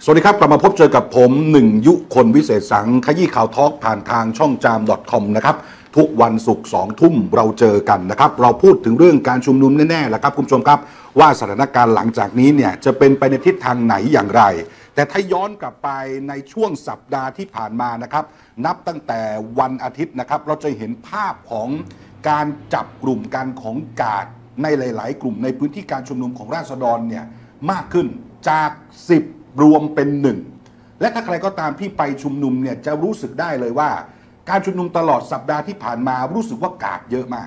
สวัสดีครับกลับมาพบเจอกับผมหนึ่งยุคนวิเศษสังขยี้ข่าวทอล์กผ่านทางช่องจาม .com นะครับทุกวันศุกร์2 ทุ่มเราเจอกันนะครับเราพูดถึงเรื่องการชุมนุมแน่ๆแหละครับคุณผู้ชมครับว่าสถานการณ์หลังจากนี้เนี่ยจะเป็นไปในทิศทางไหนอย่างไรแต่ถ้าย้อนกลับไปในช่วงสัปดาห์ที่ผ่านมานะครับนับตั้งแต่วันอาทิตย์นะครับเราจะเห็นภาพของการจับกลุ่มกันของกาดในหลายๆกลุ่มในพื้นที่การชุมนุมของราษฎรเนี่ยมากขึ้นจาก10รวมเป็น1และถ้าใครก็ตามที่ไปชุมนุมเนี่ยจะรู้สึกได้เลยว่าการชุมนุมตลอดสัปดาห์ที่ผ่านมารู้สึกว่ากาดเยอะมาก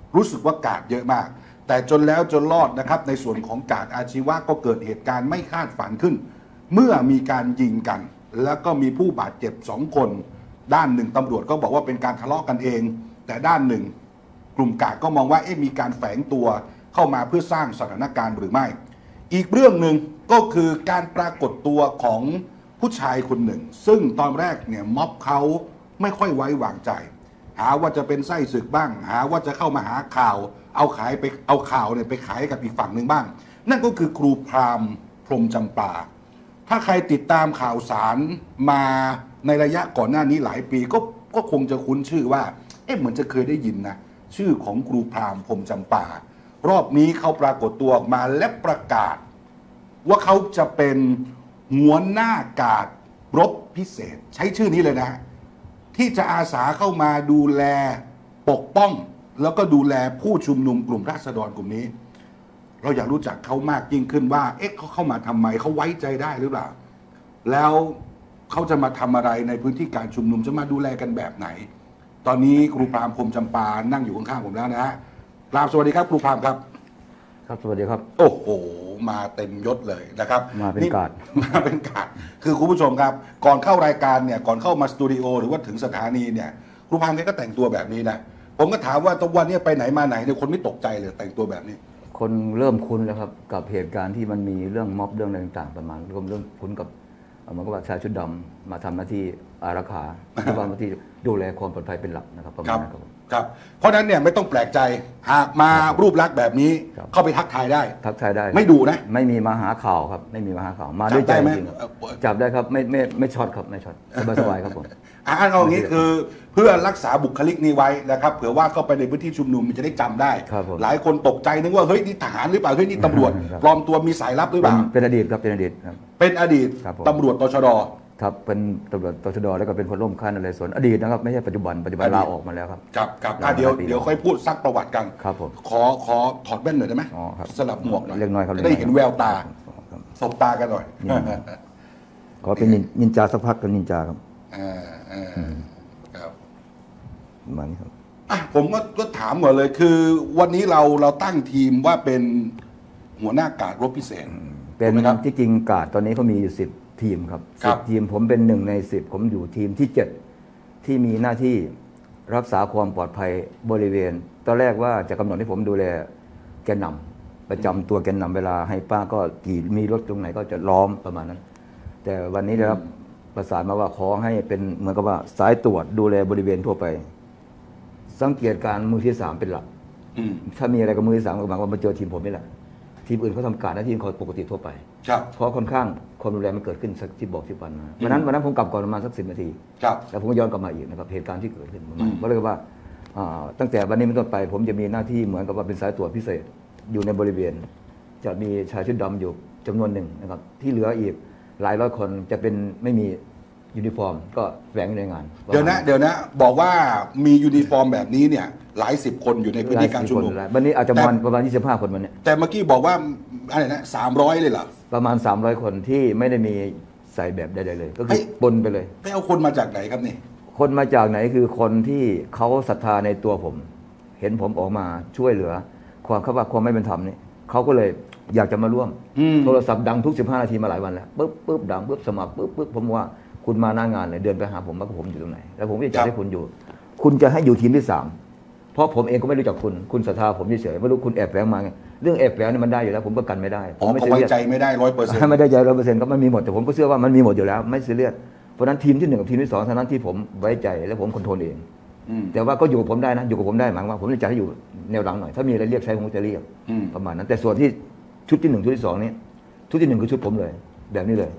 แต่จนแล้วจนรอดนะครับในส่วนของกาดอาชีวะก็เกิดเหตุการณ์ไม่คาดฝันขึ้นเมื่อมีการยิงกันแล้วก็มีผู้บาดเจ็บ2 คนด้านหนึ่งตำรวจก็บอกว่าเป็นการทะเลาะกันเองแต่ด้านหนึ่งกลุ่มกาดก็มองว่ามีการแฝงตัวเข้ามาเพื่อสร้างสถานการณ์หรือไม่อีกเรื่องหนึ่งก็คือการปรากฏตัวของผู้ชายคนหนึ่งซึ่งตอนแรกเนี่ยม็อบเขาไม่ค่อยไว้วางใจหาว่าจะเป็นไส้ศึกบ้างหาว่าจะเข้ามาหาข่าวเอาข่าวเนี่ยไปขายกับอีกฝั่งหนึ่งบ้างนั่นก็คือครูพราหมณ์พรหมจำปาถ้าใครติดตามข่าวสารมาในระยะก่อนหน้านี้หลายปีก็คงจะคุ้นชื่อว่าเหมือนจะเคยได้ยินนะชื่อของครูพราหมณ์พรหมจำปารอบนี้เขาปรากฏตัวออกมาและประกาศว่าเขาจะเป็นหัวหน้ากาดรบพิเศษใช้ชื่อนี้เลยนะที่จะอาสาเข้ามาดูแลปกป้องแล้วก็ดูแลผู้ชุมนุมกลุ่มราษฎรกลุ่มนี้เราอยากรู้จักเขามากยิ่งขึ้นว่าเขาเข้ามาทำไมเขาไว้ใจได้หรือเปล่าแล้วเขาจะมาทำอะไรในพื้นที่การชุมนุมจะมาดูแลกันแบบไหนตอนนี้ครูพราหมณ์พรหมจำปานั่งอยู่ข้างๆผมแล้วนะฮะกราบสวัสดีครับครูพราหมณ์ครับครับสวัสดีครับโอ้โหมาเต็มยศเลยนะครับมาเป็นกาดคือคุณผู้ชมครับก่อนเข้ารายการเนี่ยก่อนเข้ามาสตูดิโอหรือว่าถึงสถานีเนี่ยครูพราหมณ์ก็แต่งตัวแบบนี้นะผมก็ถามว่าตะวันนี้ไปไหนมาไหนเนี่ยคนไม่ตกใจเลยแต่งตัวแบบนี้คนเริ่มคุ้นแล้วครับกับเหตุการณ์ที่มันมีเรื่องม็อบเรื่องอะไรต่างๆประมาณเริ่มคุ้นกับมันก็ว่าชายชุดดำมาทำหน้าที่อารักขาที่ว่าหน้าที่ดูแลความปลอดภัยเป็นหลักนะครับประมาณนั้นครับเพราะนั้นเนี่ยไม่ต้องแปลกใจหากมารูปลักษณ์แบบนี้เข้าไปทักทายได้ไม่ดูนะไม่มีมาหาข่าวครับไม่มีมาหาข่าวมาด้วยใจจริงจับได้ครับไม่ช็อตครับไม่ช็อตสบายครับผมเอาอย่างนี้คือเพื่อรักษาบุคลิกนี้ไว้นะครับเผื่อว่าเข้าไปในพื้นที่ชุมนุมมันจะได้จำได้หลายคนตกใจนึกว่าเฮ้ยนี่ทหารหรือเปล่าเฮ้ยนี่ตำรวจปลอมตัวมีสายลับหรือเปล่าเป็นอดีตครับเป็นอดีตตำรวจตชดครับเป็นตำรวจตชดแล้วก็เป็นพลร่มค่ายนเรศวรอดีตนะครับไม่ใช่ปัจจุบันลาออกมาแล้วครับครับเดี๋ยวค่อยพูดซักประวัติกันครับผมขอถอดแว่นหน่อยได้ไหมสลับหมวกหน่อยเล็กน้อยครับได้เห็นแววตาสบตากันหน่อยขอเป็นนินจาสักพักกันนินจาครับครับมันครับผมก็ถามก่อนเลยคือวันนี้เราตั้งทีมว่าเป็นหัวหน้ากาดรบพิเศษเป็นที่จริงกาดตอนนี้เขามีอยู่10 ทีมครับ10 ทีมผมเป็น1 ใน 10ผมอยู่ทีมที่7ที่มีหน้าที่รักษาความปลอดภัยบริเวณตอนแรกว่าจะกำหนดให้ผมดูแลแกนนำประจำตัวแกนนำเวลาให้ป้าก็กี่มีรถตรงไหนก็จะล้อมประมาณนั้นแต่วันนี้ได้รับประสานมาว่าขอให้เป็นเหมือนกับว่าสายตรวจดูแลบริเวณทั่วไปสังเกตการมือที่3เป็นหลักถ้ามีอะไรกับมือที่3ก็หมายว่ามาเจอทีมผมนี่แหละทีมอื่นเขาทำการหน้าที่เขาปกติทั่วไปเพราะค่อนข้างความรุนแรงมันเกิดขึ้นสัก10 วันมาวันนั้นผมกลับก่อนประมาณสัก10 นาทีแล้วผมก็ย้อนกลับมาอีกนะครับเหตุการณ์ที่เกิดขึ้นก็เลยว่าตั้งแต่วันนี้เป็นต้นไปผมจะมีหน้าที่เหมือนกับว่าเป็นสายตรวจพิเศษอยู่ในบริเวณจะมีชายชุดดำอยู่จำนวนหนึ่งนะครับที่เหลืออีกหลายร้อยคนจะเป็นไม่มียูนิฟอร์มก็แฝงในงานเดี๋ยวนะบอกว่ามียูนิฟอร์มแบบนี้เนี่ยหลาย10 คนอยู่ในพื้นที่การชุมนุมวันนี้อาจจะประมาณ25 คนวันนี้แต่เมื่อกี้บอกว่าอะไรนะ300เลยเหรอประมาณ300 คนที่ไม่ได้มีใส่แบบใดๆเลยก็คือปนไปเลยไปเอาคนมาจากไหนครับนี่คนมาจากไหนคือคนที่เขาศรัทธาในตัวผมเห็นผมออกมาช่วยเหลือความไม่เป็นธรรมนี่เขาก็เลยอยากจะมาร่วมโทรศัพท์ดังทุก15 นาทีมาหลายวันแล้วปุ๊บดังปุ๊บสมัครปุ๊บผมว่าคุณมาหน้างานเลยเดินไปหาผมว่าผมอยู่ตรงไหนแล้วผมจะจัดให้คุณอยู่คุณจะให้อยู่ทีมที่3เพราะผมเองก็ไม่รู้จักคุณศรัทธาผมเฉยๆไม่รู้คุณแอบแฝงมาไงเรื่องแอบแฝงนี่มันได้อยู่แล้วผมก็กันไม่ได้ผมไม่ไว้ใจไม่ได้100% ไม่ได้ใจ100%ก็มันมีหมดแต่ผมก็เชื่อว่ามันมีหมดอยู่แล้วไม่ซีเรียสเพราะนั้นทีมที่1กับทีมที่2เท่านั้นที่ผมไว้ใจและผมคอนโทรลเองแต่ว่าก็อยู่กับผมได้นะอยู่กับผมได้หมายว่าผมจะจัดให้อยู่แนวหลังหน่อยถ้ามีอะไรเรียกใช้ผมจะเรียกประมาณนั้นแต่ส่วนที่ชุดที่1ชุดที่2นี้ชุดที่1คือชุดผมเลยแบบนี้เลย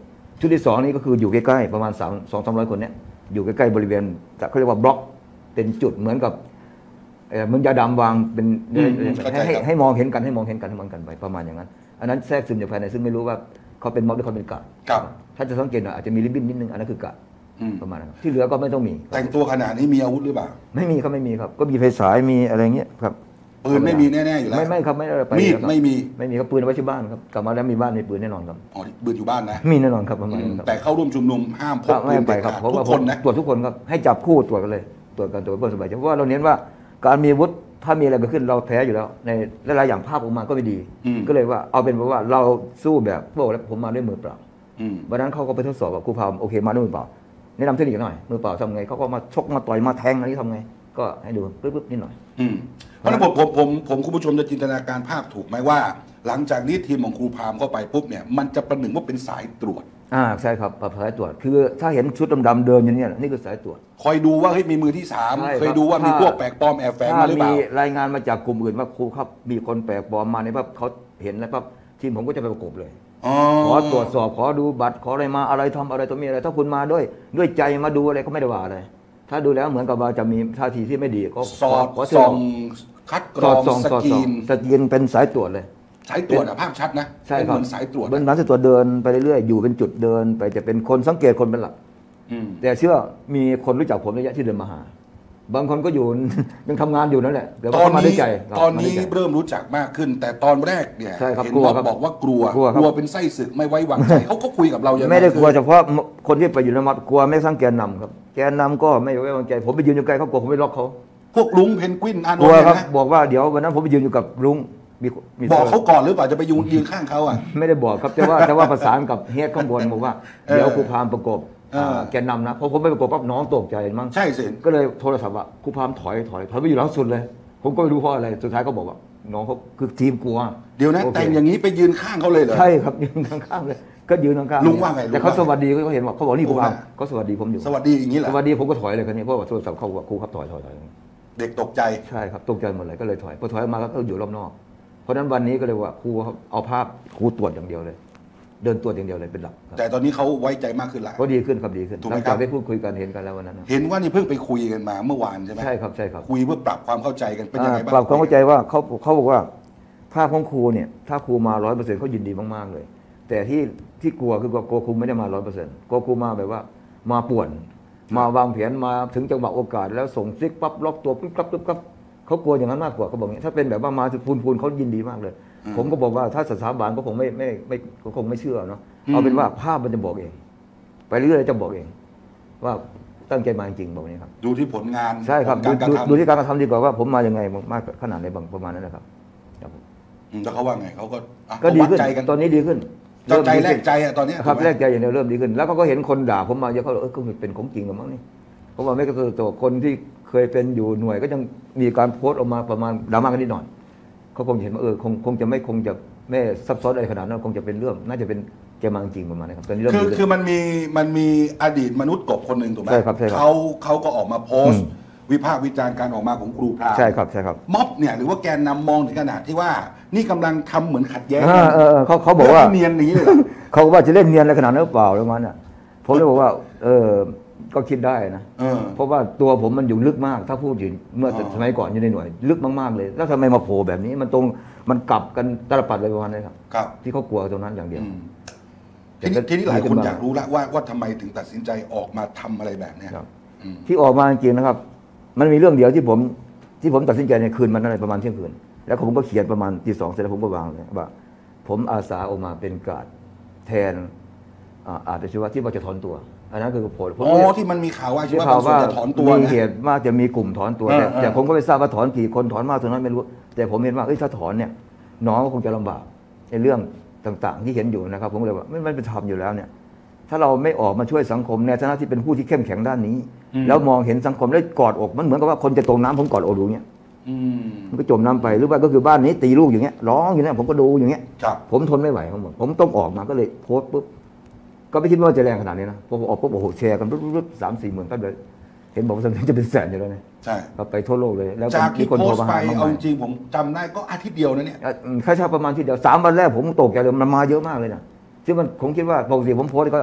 ชุดที่สองนี่ก็คืออยู่ใกล้ๆประมาณ200-300 คนเนี่ยอยู่ใกล้ๆบริเวณเขาเรียกว่าบล็อกเป็นจุดเหมือนกับเหมือนยาดำวางเป็นให้มองเห็นกันให้มองเห็นกันไปประมาณอย่างนั้นอันนั้นแทรกซึมอยู่ภายในซึ่งไม่รู้ว่าเขาเป็นม็อบหรือเขาเป็นกะถ้าจะสังเกตอาจจะมีริบบิ้นนิดนึงอันนั้นคือกะประมาณนั้นที่เหลือก็ไม่ต้องมีแต่งตัวขนาดนี้มีอาวุธหรือเปล่าไม่มีครับก็มีไฟฉายมีอะไรเงี้ยครับปืนไม่มีแน่ๆอยู่แล้วไม่ครับไม่ได้ไปมีดไม่มีครับปืนไว้ที่บ้านครับกลับมาแล้วมีบ้านมีปืนแน่นอนครับอ๋อปืนอยู่บ้านนะมีแน่นอนครับประมาณนั้นแต่เข้าร่วมชุมนุมห้ามพกปืนไปครับทุกคนนะตรวจทุกคนครับให้จับคู่ตรวจกันเลยตรวจกันตรวจเพื่อสบายใจเพราะว่าเราเน้นว่าการมีอาวุธถ้ามีอะไรเกิดขึ้นเราแพ้อยู่แล้วในหลายๆอย่างภาพออกมาก็ไม่ดีก็เลยว่าเอาเป็นว่าเราสู้แบบพวกแล้วผมมาด้วยมือเปล่าวันนั้นเขาก็ไปทดสอบกับครูพามโอเคมาด้วยมือเปล่าแนะนำเทคนิคหน่อยมือเปล่าทำไงเขาก็มาชกมาต่อยมาแทงอะไรทำไงก็ให้ดูปึ๊บนิดหน่อยเพราะฉะนั้นผมคุณผู้ชมจะจินตนาการภาพถูกไหมว่าหลังจากนี้ทีมของครูพามเข้าไปปุ๊บเนี่ยมันจะประหนึ่งว่าเป็นสายตรวจใช่ครับสายตรวจคือถ้าเห็นชุดดำๆเดินอย่างนี้นี่คือสายตรวจคอยดูว่าเฮ้ยมีมือที่สามเคยดูว่ามีพวกแปลกปลอมแอบแฝงมาหรือเปล่ามีรายงานมาจากกลุ่มอื่นว่าครูครับมีคนแปลกปลอมมาในปั๊บเขาเห็นแล้วปั๊บทีมผมก็จะไปประกบเลยขอตรวจสอบขอดูบัตรขออะไรมาอะไรทำอะไรตัวมีอะไรถ้าคุณมาด้วยใจมาดูอะไรก็ไม่ได้ว่าอะไรถ้าดูแล้วเหมือนกับว่าจะมีท่าทีที่ไม่ดีก็สอดส่องคัดกรองสกรีนเป็นสายตรวจเลยสายตรวจภาพชัดนะใช่ครับเป็นสายตรวจเป็นสายตรวจเดินไปเรื่อยๆอยู่เป็นจุดเดินไปจะเป็นคนสังเกตคนเป็นหลักแต่เชื่อมีคนรู้จักผมระยะที่เดินมาหาบางคนก็อยู่ยังทำงานอยู่นั่นแหละตอนนี้เริ่มรู้จักมากขึ้นแต่ตอนแรกเนี่ยเห็นบอกว่ากลัวเป็นไส้ศึกไม่ไว้วางใจเขาก็คุยกับเราอย่างไม่ได้กลัวเฉพาะคนที่ไปอยู่ในมัดกลัวไม่สร้างแกนนำครับแกนนำก็ไม่ไว้วางใจผมไปยืนอยู่ไกลเขากลัวผมไม่ล็อกเขาพวกลุงเพนกวินอานนท์นะบอกว่าเดี๋ยววันนั้นผมไปยืนอยู่กับลุงบอกเขาก่อนหรือเปล่าจะไปยืนข้างเขาอ่ะไม่ได้บอกครับแต่ว่าประสานกับเฮดข้างบนบอกว่าเดี๋ยวครูพามประกบแกนนำนะพอผมไปประกบปั๊บน้องตกใจมั้งใช่สิก็เลยโทรศัพท์ว่าครูพามถอยไปอยู่หลังสุดเลยผมก็ไม่รู้เพราะอะไรสุดท้ายเขาบอกว่าน้องเขาคือทีมกลัวเดี๋ยวนะแต่งอย่างนี้ไปยืนข้างเขาเลยเหรอใช่ครับยืนข้างๆเลยก็ยืนข้างๆลุงว่าไงแต่เขาสวัสดีเขาเห็นว่าเขาบอกนี่ครูพามเขาสวัสดีผมอยู่สวัสดีอย่างนี้แหละสวัสดีผมก็ถอยเลยคันนี้เพราะว่าโทรศัพท์เขาบอกครูครับถอยเด็กตกใจใช่ครับตกใจหมดเลยก็เลยถอยพอถอยมาก็อยู่รอบนอกเพราะนั้นวันนี้ก็เลยว่าครูเอาภาพครูตรวจอย่างเดียวเลยเดินตรวจอย่างเดียวเลยเป็นหลักแต่ตอนนี้เขาไว้ใจมากขึ้นแล้วก็ดีขึ้นครับดีขึ้นหลังจากได้พูดคุยกันเห็นกันแล้ววันนั้นเห็นว่านี่เพิ่งไปคุยกันมาเมื่อวานใช่ไหมใช่ครับคุยเพื่อปรับความเข้าใจกันเป็นยังไงบ้างปรับความเข้าใจว่าเขาบอกว่าภาพของครูเนี่ยถ้าครูมา100%เขายินดีมากๆเลยแต่ที่กลัวคือกลัวครูไม่ได้มา100%กลัวครูมาแบบว่ามาป่วนมาวางแผนมาถึงจังหวะโอกาสแล้วส่งซิกปั๊บล็อกตัวปุ๊บปั๊บเขากลัวอย่างนั้นมากกว่าเขาบอกอย่างนี้ถ้าเป็นแบบว่ามาพูนเขายินดีมากเลยผมก็บอกว่าถ้าสถาบันก็คงไม่เชื่อเนาะเอาเป็นว่าภาพมันจะบอกเองไปเรื่อยๆจะบอกเองว่าตั้งใจมาจริงบอกนี้ครับดูที่ผลงานใช่ครับดูที่การกระทำดีกว่าว่าผมมายังไงมากขนาดไหนประมาณนั้นนะครับแล้วเขาว่าไงเขาก็ดีขึ้นตอนนี้ดีขึ้นใจแรกใจตอนนี้ครับแรกใจอย่างเดียวเริ่มดีขึ้นแล้วก็เห็นคนด่าผมมาเยอะเขาก็เป็นของจริงกันมั้งนี่เพราะว่าไม่กระตุ้นตัวคนที่เคยเป็นอยู่หน่วยก็ยังมีการโพสต์ออกมาประมาณดราม่ากันนิดหน่อยเขาคงเห็นว่าคงจะไม่ซับซ้อนอะไรขนาดนั้นคงจะเป็นเรื่องน่าจะเป็นเจมังจริงประมาณนี้ครับตอนนี้คือมันมีอดีตมนุษย์กบคนหนึ่งถูกไหมใช่ครับเขาก็ออกมาโพสต์วิพากษ์วิจารณ์การออกมาของครูพรามใช่ครับม็อบเนี่ยหรือว่าแกนนำมองถึงขนาดที่ว่านี่กำลังทำเหมือนขัดแย้งเขาบอกว่าเนียนนี้เลยเขาว่าจะเล่นเนียนอะไรขนาดนั้นหรือเปล่าประมาณนั้นผมเลยบอกว่าก็คิดได้นะเพราะว่าตัวผมมันอยู่ลึกมากถ้าพูดถึงเมื่อสมัยก่อนอยู่ในหน่วยลึกมากๆเลยแล้วทำไมมาโผล่แบบนี้มันกลับกันตลปัดเลยประมาณนี้ครับที่เขากลัวตรงนั้นอย่างเดียวทีนี้หลายคนอยากรู้แล้วว่าทำไมถึงตัดสินใจออกมาทำอะไรแบบนี้ที่ออกมาจริงๆนะครับมันมีเรื่องเดียวที่ผมตัดสินใจในคืนมันอะไรประมาณเที่ยงคืนแล้วผมก็เขียนประมาณตี 2เสร็จแล้วผมก็วางเลยว่าผมอาสาออกมาเป็นการ์ดแทนอาชีวะที่ว่าจะถอนตัวอันนั้นคือผลที่มันมีข่าวว่าชีวะจะถอนตัวมีเหตุว่าจะมีกลุ่มถอนตัวแต่ผมก็ไม่ทราบว่าถอนกี่คนถอนมากเท่านั้นไม่รู้แต่ผมเห็นว่าถ้าถอนเนี่ยน้องก็คงจะลำบากในเรื่องต่างๆที่เห็นอยู่นะครับผมเลยว่าไม่เป็นธรรมอยู่แล้วเนี่ยถ้าเราไม่ออกมาช่วยสังคมในฐานะที่เป็นผู้ที่เข้มแข็งด้านนี้แล้วมองเห็นสังคมแล้วกอดอกมันเหมือนกับว่าคนจะตกน้ำผมกอดอกดูเงี้ยมันก็จมน้ำไปหรือว่าก็คือบ้านนี้ตีลูกอย่างเงี้ยร้องอย่างเงี้ยผมก็ดูอย่างเงี้ยผมทนไม่ไหวผมต้องออกมาก็เลยโพสต์ปุ๊บก็ไม่คิดว่าจะแรงขนาดนี้นะพอออกปุ๊บโอ้โหแชร์กันปุ๊บ3-4 หมื่นก็เลยเห็นบอกว่าจะเป็นแสนอยู่แล้วเนี่ยใช่ไปทั่วโลกเลยแล้วจากที่โพสต์ไปเอาจริงผมจำได้ก็อาทิตย์เดียวนะเนี่ยแค่ประมาณที่เดียว3 วันแรกผมตกใจเลยมันมาเยอะมากเลยนะซึ่งมันผมคิดว่าปกติผมโพสต์ก็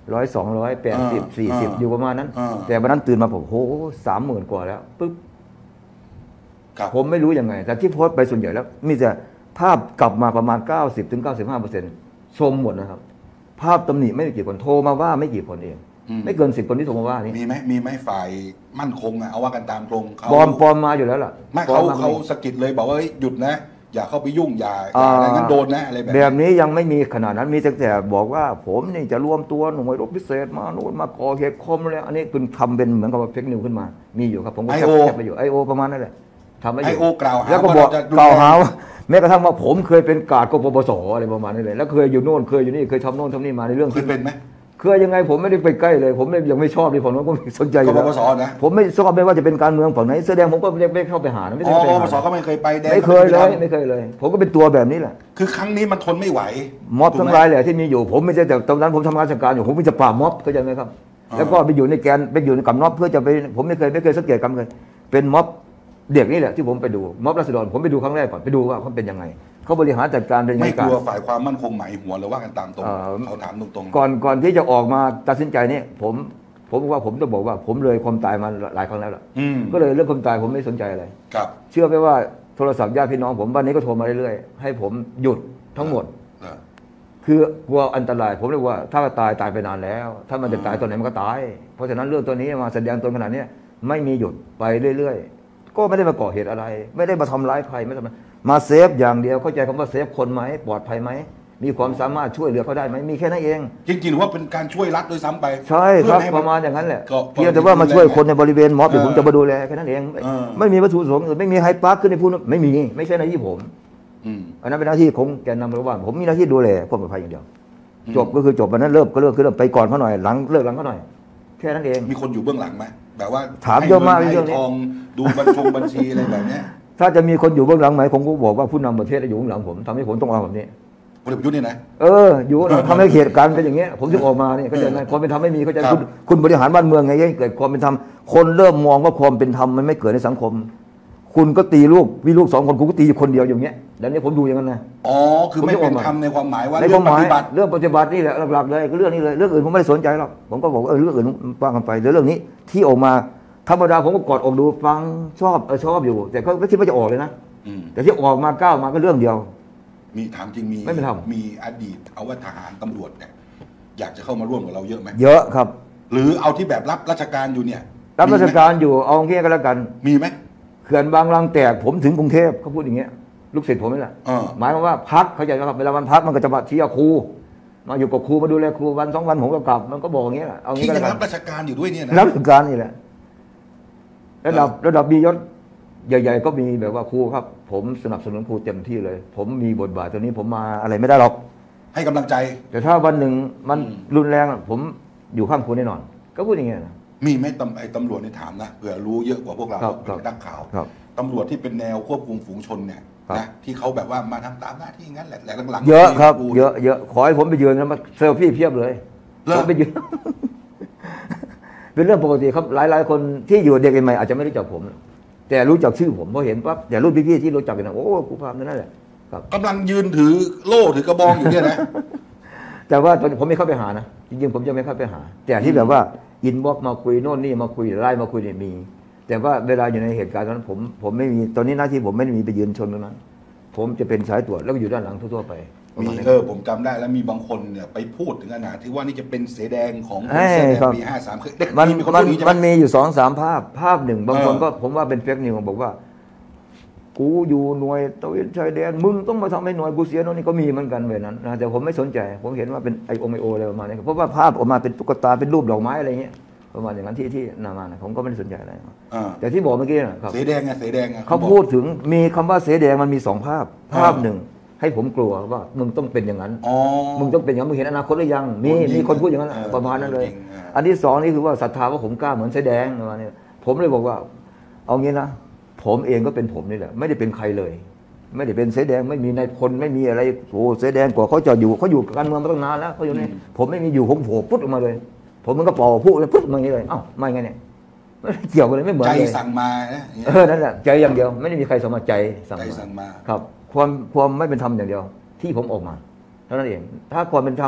100 200 80 40อยู่ประมาณนั้น แต่วันนั้นตื่นมาผมโห30,000 กว่าแล้วปึ๊บผมไม่รู้ยังไงแต่ที่โพสต์ไปส่วนใหญ่แล้วมีแต่ภาพกลับมาประมาณ 90-95%ชมหมดนะครับภาพตำหนิไม่กี่คนโทรมาว่าไม่กี่คนเองไม่เกิน10 คนที่โทรมาว่านี่มีไหมฝ่ายมั่นคงอ่ะเอาว่ากันตามตรงเขาปลอมมาอยู่แล้วล่ะไม่เขาสกิดเลยบอกว่าหยุดนะอย่าเข้าไปยุ่งอย่าอะไรงั้นโดนนะอะไรแบบนี้ยังไม่มีขนาดนั้นมีแต่บอกว่าผมนี่จะรวมตัวหน่วยรบพิเศษมาโน่นมาก่อเหตุคมเลยอันนี้คุณทำเป็นเหมือนกับเฟกนิวขึ้นมามีอยู่ครับผมก็แคปไปอยู่IOประมาณนั่นแหละทำไปอยู่กล่าวหาแล้วก็บอกกล่าวหาแม้กระทั่งว่าผมเคยเป็นการ์ดกปปสอะไรประมาณนี้เลยแล้วเคยอยู่โน่นเคยอยู่นี่เคยทำโน่นทำนี่มาในเรื่องเคยเป็นไหมเคยยังไงผมไม่ได้ไปใกล้เลยผมยังไม่ชอบที่ผมก็ไม่สนใจอยู่แล้วกปปสนะผมไม่ชอบไม่ว่าจะเป็นการเมืองฝั่งไหนแสดงผมก็ไม่เข้าไปหาไม่ได้ไปกปปสก็ไม่เคยไปไม่เคยเลยผมก็เป็นตัวแบบนี้แหละคือครั้งนี้มันทนไม่ไหวม็อบทั้งหลายแหละที่มีอยู่ผมไม่ใช่แต่ตอนนั้นผมทำงานราชการอยู่ผมจะปราบม็อบเข้าใจไหมครับแล้วก็ไปอยู่ในแกนไปอยู่ในกับม็อบเพื่อจะไปผมไม่เคยสังเกตกรรมเลยเป็นม็อบเด็กนี่แหละที่ผมไปดูม็อบราษฎรผมไปดูครั้งแรกก่อนไปดูว่าเขาเป็นยังไงเขาบริหารจัดการเป็นยังไงไม่กลัวฝ่ายความมั่นคงหมายหัวหรือว่ากันตามตรงเขาถามตรงๆก่อนที่จะออกมาตัดสินใจนี่ผมว่าผมจะบอกว่าผมเลยความตายมาหลายครั้งแล้วล่ะก็เลยเรื่องความตายผมไม่สนใจอะไรเชื่อไหมว่าโทรศัพท์ญาติพี่น้องผมวันนี้ก็โทรมาเรื่อยๆให้ผมหยุดทั้งหมดคือกลัวอันตรายผมเลยว่าถ้าตายไปนานแล้วถ้ามันจะตายตอนไหนมันก็ตายเพราะฉะนั้นเรื่องตัวนี้มาแสดงตนขนาดนี้ไม่มีหยุดไปเรื่อยๆก็ไม่ได้มาก่อเหตุอะไรไม่ได้มาทำร้ายใครไม่ทำมาเซฟอย่างเดียวเข้าใจคำว่าเซฟคนไหมปลอดภัยไหมมีความสามารถช่วยเหลือเขาได้ไหมมีแค่นั้นเองจริงๆหรือว่าเป็นการช่วยรัฐโดยซ้ำไปใช่ครับประมาณอย่างนั้นแหละเพียงแต่ว่ามาช่วยคนในบริเวณม็อบเดี๋ยวผมจะมาดูแลแค่นั้นเองไม่มีวัตถุประสงค์อื่นไม่มีไฮปาร์คขึ้นในพูดไม่มีไม่ใช่หน้าที่ผมอันนั้นเป็นหน้าที่ของแกนนำรัฐบาลผมมีหน้าที่ดูแลความปลอดภัยอย่างเดียวจบก็คือจบวันนั้นเริ่มไปก่อนเขาหน่อยหลังเลิกหลังเขาหน่อยแค่นั้นเองมีคนอยู่เบื้องหลังไหมแบบว่าถามเยอะมากเรื่องนี้ทองดูบัญชีอะไรแบบนี้ถ้าจะมีคนอยู่เบื้องหลังไหมผมก็บอกว่าผู้นำประเทศอยู่เบื้องหลังผมทำให้ผมต้องเอาแบบนี้พลเอกประยุทธ์นี่นะอยู่ทำให้เหตุการณ์เป็นอย่างเงี้ยผมถึงออกมาเนี่ยเขาใจไหมความเป็นธรรมไม่มีเขาใจคุณบริหารบ้านเมืองไงเกิดความเป็นธรรมคนเริ่มมองว่าความเป็นธรรมมันไม่เกิดในสังคมคุณก็ตีลูกวิลูก2 คนคุณก็ตีคนเดียวอย่างเงี้ยแล้วนี้ผมดูอย่างนั้นนะคือไม่เป็นธรรมในความหมายว่าเรื่องปฏิบัตินี่แหละหลักๆเลยก็เรื่องนี้เลยเรื่องอื่นผมไม่ได้สนใจหรอกผมก็บอกว่าเรื่องอื่นว่ากันไปเรื่องนี้ที่ออกมาธรรมดาผมก็กอดอกดูฟังชอบอยู่แต่ก็ไม่คิดว่าจะออกเลยนะแต่ที่ออกมาก้าวมาก็เรื่องเดียวมีถามจริงมีอดีตเอาว่าทหารตำรวจเนี่ยอยากจะเข้ามาร่วมกับเราเยอะไหมเยอะครับหรือเอาที่แบบรับราชการอยู่เนี่ยรับราชการอยู่เอาเงี้ยก็แล้วกันมีไหมเขื่อนบางรังแตกผมถึงกรุงเทพเขาพูดอย่างเงี้ยลูกศิษย์ผมนี่แหละหมายความว่าพักเขาใจครับเวลาวันพักมันก็จะมาเที่ยวครูมาอยู่กับครูมาดูแลครูวัน2 วันผมก็กลับมันก็บอกอย่างเงี้ยเอางี้ก็แล้วกันรับราชการอยู่ด้วยเนี่ยนะรับราชการนี่แหละระดับมียศใหญ่ๆก็มีแบบว่าครูครับผมสนับสนุนครูเต็มที่เลยผมมีบทบาทตัวนี้ผมมาอะไรไม่ได้หรอกให้กำลังใจแต่ถ้าวันหนึ่งมันรุนแรงผมอยู่ข้างครูแน่นอนก็พูดอย่างเงี้ยนะมีไหมตำรวจนี่ถามนะเผื่อรู้เยอะกว่าพวกเราเป็นนักข่าวตำรวจที่เป็นแนวควบคุมฝูงชนเนี่ยนะที่เขาแบบว่ามาทำตามหน้าที่งั้นแหละหลังๆเยอะครับเยอะขอให้ผมไปยืนแล้วมาเซลฟี่เพียบเลยผมไปยืนเป็นเรื่องปกติครับหลายคนที่อยู่เด็กใหม่อาจจะไม่รู้จักผมแต่รู้จักชื่อผมพอเห็นปั๊บแต่รุ่นพี่ๆที่รู้จักกันนะโอ้ครูพามนั่นแหละครับกำลังยืนถือโล่ถือกระบองอยู่เนี่ยนะแต่ว่าตอนผมไม่เข้าไปหานะจริงๆผมจะไม่เข้าไปหาแต่ที่แบบว่าอินบ็อกมาคุยโน่นนี่มาคุยไลน์มาคุยเนี่ยมีแต่ว่าเวลาอยู่ในเหตุการณ์นั้นผมไม่มีตอนนี้หน้าที่ผมไม่ได้มีไปยืนชนตรงนั้นผมจะเป็นสายตรวจแล้วก็อยู่ด้านหลังทั่วๆไปมีผมจำได้แล้วมีบางคนเนี่ยไปพูดถึงขนาดที่ว่านี่จะเป็นเสแดงของเสแดงปี53คือมันมีอยู่2-3 ภาพหนึ่งบางคนก็ผมว่าเป็นเฟกนิวบอกว่ากูอยู่หน่วยตะเวนชายแดนมึงต้องมาทำให้หน่วยกูเสียโน่นนี่ก็มีเหมือนกันแบบนั้นนะแต่ผมไม่สนใจผมเห็นว่าเป็นไอโออะไรประมาณนี้เพราะว่าภาพออกมาเป็นตุ๊กตาเป็นรูปดอกไม้อะไรเงี้ยประมาณอย่างนั้นที่นามานะผมก็ไม่ได้สนใจอะไรแต่ที่บอกเมื่อกี้นะครับเสแดงเขาพูดถึงมีคำว่าเสแดงมันมี2 ภาพหนึ่งให้ผมกลัวว่ามึงต้องเป็นอย่างนั้นมึงต้องเป็นอย่างนั้นมึงเห็นอนาคตหรือยังมีคนพูดอย่างนั้นประมาณนั้นเลยอันที่2นี่คือว่าศรัทธาว่าผมกล้าเหมือนเสแดงประมาณนี้ผมเลยบอกว่าเอางี้นะผมเองก็เป็นผมนี่แหละไม่ได้เป็นใครเลยไม่ได้เป็นเสแดงไม่มีนายพลไม่มีอะไรโอ้เสแดงกว่าเขาจะอยู่เขาอยู่การเมืองมาตั้งนานแล้วเขาอยู่นี่ผมไม่มีอยู่ผมโผล่พุทธออกมาเลยผมมันก็ปล่อยพูดเลยพุทธมาอย่างนี้เลยเอ้าไม่ไงเนี่ยไม่เกี่ยวกันเลยไม่เหมือนใจเลยสั่งมานั่นแหละใจอย่างเดียวไม่ได้มีใครสามารถใจสั่งมาครับความไม่เป็นธรรมอย่างเดียวที่ผมออกมาเท่านั้นเองถ้าความเป็นธรรม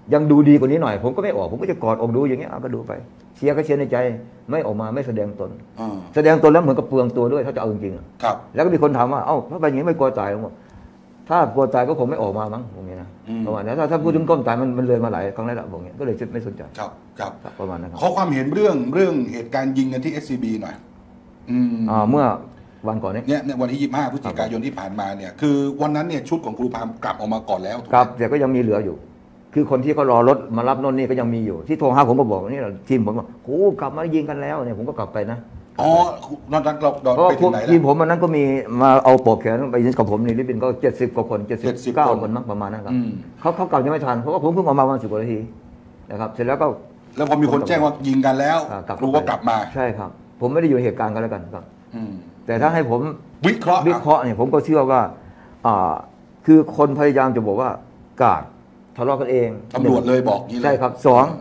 ยังดูดีกว่านี้หน่อยผมก็ไม่ออกผมก็จะกอดอกดูอย่างเงี้ยก็ดูไปเชียร์ก็เชียร์ในใจไม่ออกมาไม่แสดงตนแสดงตนแล้วเหมือนกับเปลืองตัวด้วยถ้าจะเอาจริงๆครับแล้วก็มีคนถามว่าเอ้าถ้าเป็นอย่างนี้ไม่กลัวตายผมถ้ากลัวตายก็คงไม่ออกมามั้งอย่างนี้นะประมาณนั้นถ้าพูดถึงก้มตายมันเลยมาหลายครั้งแล้วบอกเงี้ยก็เลยไม่สนใจครับประมาณนั้นครับขอความเห็นเรื่องเหตุการณ์ยิงกันที่ SCB หน่อยเมื่อวันก่อนเนี่ยวันที่25พฤศจิกายนที่ผ่านมาเนี่ยคือวันนั้นเนี่ยชุดของครูพามกลับออกมาก่อนแล้วครับแต่ก็ยังมีเหลืออยู่คือคนที่เขารอรถมารับนนนี่ก็ยังมีอยู่ที่โทรหาผมก็บอกนี่ทีมผมบอกโอ้กลับมายิงกันแล้วเนี่ยผมก็กลับไปนะตอนนั้นเราไปถึงไหนแล้วทีมผมวันนั้นก็มีมาเอาปกแขนไปยิงกับผมนี่ลิบบินก็70 กว่าคน79 คนมั้งประมาณนั้นครับเขากลับยังไม่ทันเพราะว่าผมเพิ่งออกมาวัน10 กว่านาทีนะครับเสร็จแล้วพอมีคนแจ้งว่ายิงกันแล้วครูก็กลับมาใช่ครับผมไม่ได้อยู่เหตุการณ์กันแล้วกันครับแต่ถ้าให้ผมวิเคราะห์เนี่ยผมก็เชื่อว่าคือคนพยายามจะบอกว่ากาดทะเลาะกันเองตำรวจเลยบอกนี้ใช่ครับ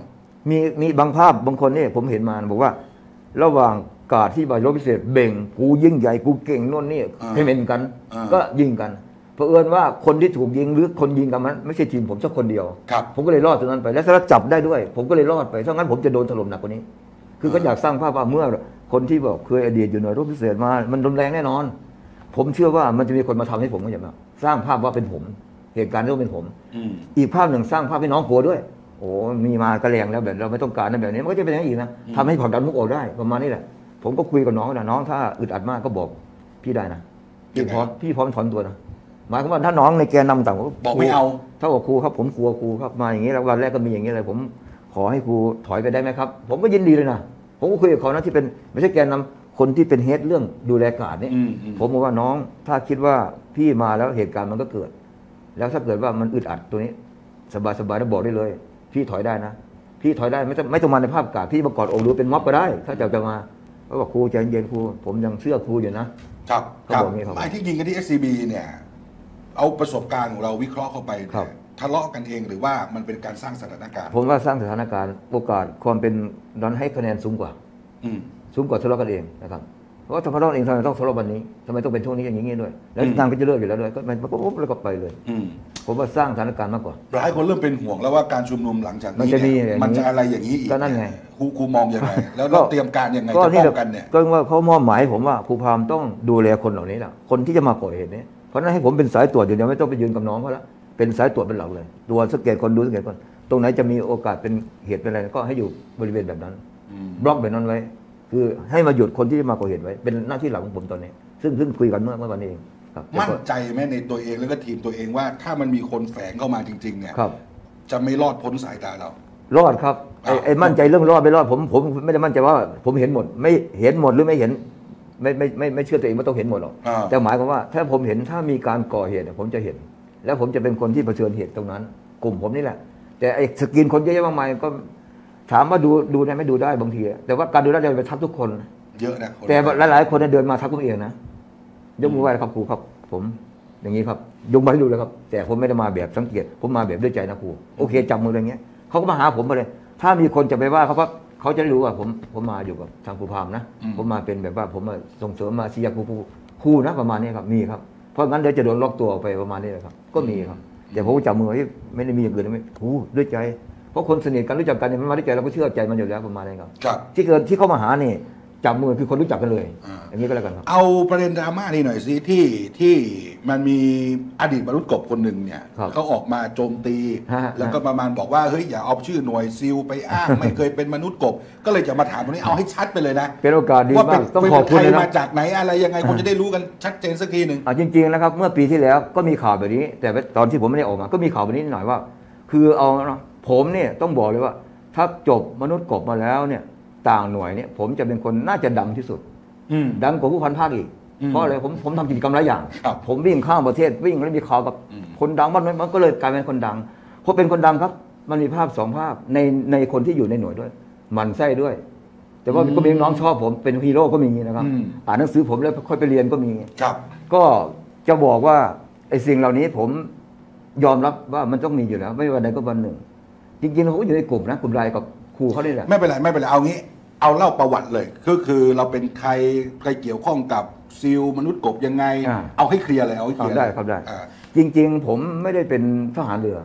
2มีบางภาพบางคนนี่ผมเห็นมาบอกว่าระหว่างกาดที่บรรยพิเศษเบ่งกูยิ่งใหญ่กูเก่งโน่นนี่ให้เห็นกันก็ยิงกันเผอิญว่าคนที่ถูกยิงหรือคนยิงกันมันไม่ใช่ทีมผมสักคนเดียวผมก็เลยรอดตรงนั้นไปและถ้าจับได้ด้วยผมก็เลยรอดไปถ้างั้นผมจะโดนถล่มหนักกว่านี้คือก็อยากสร้างภาพว่าเมื่อคนที่บอกเคยอดีตอยู่หน่วยรบพิเศษมามันรุนแรงแน่นอนผมเชื่อว่ามันจะมีคนมาทำให้ผมก็อย่างนั้นสร้างภาพว่าเป็นผมเหตุการณ์ต้องเป็นผมอีกภาพหนึ่งสร้างภาพให้น้องกลัวด้วยโอ้มีมากระแรงแล้วแบบเราไม่ต้องการนะแบบนี้มันก็จะเป็นอย่างนี้อีกนะทำให้ผลักดันมุกออกได้ประมาณนี้แหละผมก็คุยกับน้องนะน้องถ้าอึดอัดมากก็บอกพี่ได้นะพี่พร้อมถอนตัวนะหมายความว่าถ้าน้องในแกนนำต่างบอกไม่เอาถ้าบอกครูครับผมกลัวครูครับมาอย่างนี้แล้ววันแรกก็มีอย่างนี้เลยผมขอให้ครูถอยไปได้ไหมครับผมก็ยินดีเลยนะผมก็คุยกับเขานะที่เป็นไม่ใช่แกนนำคนที่เป็นเฮดเรื่องดูแลกาดนี่ผมบอกว่าน้องถ้าคิดว่าพี่มาแล้วเหตุการณ์มันก็เกิดแล้วถ้าเกิดว่ามันอึดอัดตัวนี้สบายๆแล้วบอกได้เลยพี่ถอยได้นะพี่ถอยได้ไม่ต้องมาในภาพกาดพี่มากอดอกหรือเป็นม็อบก็ได้ถ้าจะมาเขาบอกครูใจเย็นครูผมยังเชื่อครูอยู่นะครับไอ้ที่ยิงกันที่ SCB เนี่ยเอาประสบการณ์ของเราวิเคราะห์เข้าไปทะเลาะกันเองหรือว่ามันเป็นการสร้างสถานการณ์ผมว่าสร้างสถานการณ์โอกาสความเป็นนั้นให้คะแนนสูงกว่าทะเลาะกันเองนะครับเพราะว่าทะเลาะเองทำไมต้องทะเลาะวันนี้ทำไมต้องเป็นช่วงนี้อย่างนี้ด้วยแล้วทางก็จะเลิกอยู่แล้วด้วยก็มันปุ๊บแล้วก็ไปเลยผมว่าสร้างสถานการณ์มากกว่าหลายคนเริ่มเป็นห่วงแล้วว่าการชุมนุมหลังจากนี้มันจะอะไรอย่างนี้อีกก็นั่นไงครูมองยังไงแล้วเราเตรียมการยังไงจะป้องกันเนี่ยก็ว่าเขามอบหมายผมว่าครูพามต้องดูแลคนเหล่านี้แหละคนที่จะมาก่อเหตุนี้เพราะนั้นให้ผมเป็นสายตรวจอยู่เดียวไม่ต้องไปยืนกับน้องเขาละเป็นสายตรวจเป็นหลักเลยตัวสังเกตคนดูสังเกตคนตรงไหนจะมีโอกาสเป็นเหตุเป็นอะไรก็ให้อยู่บริเวณแบบนั้นบล็อกแบบนั้นไว้คือให้มาหยุดคนที่จะมาก่อเหตุไว้เป็นหน้าที่หลักของผมตอนนี้ซึ่งคุยกันเมื่อวันนี้เองมั่นใจไหมในตัวเองแล้วก็ทีมตัวเองว่าถ้ามันมีคนแฝงเข้ามาจริงๆเนี่ยจะไม่รอดพ้นสายตาเรารอดครับไอ้มั่นใจเรื่องรอดไม่รอดผมไม่ได้มั่นใจว่าผมเห็นหมดไม่เห็นหมดหรือไม่เห็นไม่เชื่อตัวเองว่าต้องเห็นหมดหรอกแต่หมายความว่าถ้าผมเห็นถ้ามีการก่อเหตุผมจะเห็นแล้วผมจะเป็นคนที่เผชิญเหตุตรงนั้นกลุ่มผมนี่แหละแต่ไอ้สกินคนเยอะแยะมากมายก็ถามว่าดูได้ไม่ดูได้บางทีแต่ว่าการดูได้จะไปทับทุกคนเยอะนะแต่หลายๆคนเดินมาทับตัวเองนะยกมือไหว้ครับครูครับผมอย่างนี้ครับยกมาให้ดูเลยครับแต่ผมไม่ได้มาแบบสังเกตผมมาแบบด้วยใจนะครูโอเคจับมืออะไรเงี้ยเขาก็มาหาผมไปเลยถ้ามีคนจะไปว่าเขาก็เขาจะรู้ว่าผมมาอยู่กับทางครูพามนะผมมาเป็นแบบว่าผมมาส่งเสริมมาเชียร์ครูนะประมาณนี้ครับมีครับเพราะงั้นเดี๋ยวจะโดนล็อกตัวไปประมาณนี้เลยครับก็มีครับแต่ผมจับมือที่ไม่ได้มีอย่างอื่นไม่ครูด้วยใจเพราะคนสนิทกันรู้จักกันเนี่ยมันมาด้วยใจเราก็เชื่อใจมันอยู่แล้วประมาณนี้ครับที่เขามาหานี่จับมือคือคนรู้จักกันเลยอย่างนี้ก็แล้วกันครับเอาประเด็นดราม่านี่หน่อยสิที่มันมีอดีตมนุษย์กบคนหนึ่งเนี่ยเขาออกมาโจมตีแล้วก็ประมาณบอกว่าเฮ้ยอย่าเอาชื่อหน่วยซิลไปอ้างไม่เคยเป็นมนุษย์กบก็เลยจะมาถามตรงนี้เอาให้ชัดไปเลยนะเป็นโอกาสดีมากต้องขอบคุณนะมาจากไหนอะไรยังไงคนจะได้รู้กันชัดเจนสักทีหนึ่งจริงๆนะครับเมื่อปีที่แล้วก็มีข่าวแบบนี้แต่ตอนที่ผมไม่ได้ออกมาก็มีข่าวแบบนี้หน่อยว่าคือเอาผมเนี่ยต้องบอกเลยว่าถ้าจบมนุษย์กบมาแล้วเนี่ยต่างหน่วยเนี่ยผมจะเป็นคนน่าจะดังที่สุดดังกว่าผู้พันภาคอีกเพราะอะไรผมทำกิจกรรมหลายอย่างผมวิ่งข้ามประเทศวิ่งแล้วมีข่าวกับคนดังมันก็เลยกลายเป็นคนดังพอเป็นคนดังครับมันมีภาพ2 ภาพในคนที่อยู่ในหน่วยด้วยมันไส้ด้วย แต่ว่าก็มีน้องชอบผมเป็นฮีโร่ก็มีนะครับอ่านหนังสือผมแล้วค่อยไปเรียนก็มีก็จะบอกว่าไอ้สิ่งเหล่านี้ผมยอมรับว่ามันต้องมีอยู่แล้วไม่วันใดก็วันหนึ่งจริงๆเขาอยู่ในกลุ่มนะกลุ่มไลน์กับครูเขาได้แหละไม่เป็นไรเอางี้เอาเล่าประวัติเลยคือเราเป็นใครเกี่ยวข้องกับซิลมนุษย์กบยังไงเอาให้เคลียร์เลยเอาให้เคลียร์ได้ครับได้จริงๆผมไม่ได้เป็นทหารเรือ